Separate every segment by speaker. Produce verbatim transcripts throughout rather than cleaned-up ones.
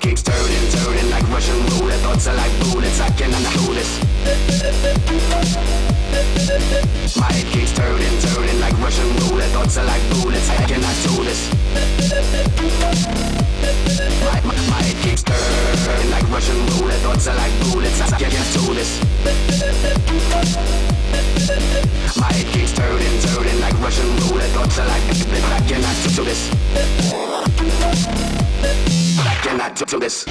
Speaker 1: keeps turning, turning like Russian roulette. Thoughts are like bullets, I cannot do this. My head keeps turning, turning like Russian roulette. Thoughts are like bullets, I cannot do this. My, my, my head keeps turning like Russian roulette. Thoughts are like bullets, I cannot do this. My head keeps turning, turning like Russian roulette. Thoughts are like bullets, I cannot do this. I cannot do this.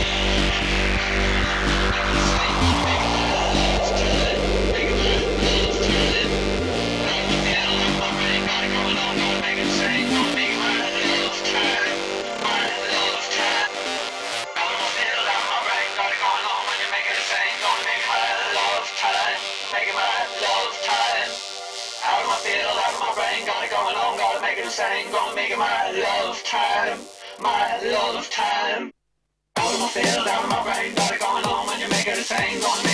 Speaker 2: Saying, gonna make it my love time, my love time. Out of my field, out of my brain, got it going on when you make it a saying, gonna